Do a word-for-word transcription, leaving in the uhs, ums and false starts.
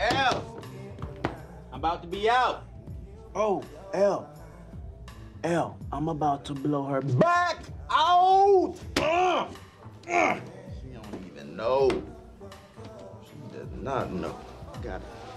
L, I'm about to be out. Oh, L. L, I'm about to blow her back out! Uh, uh. She don't even know. She does not know. Got it.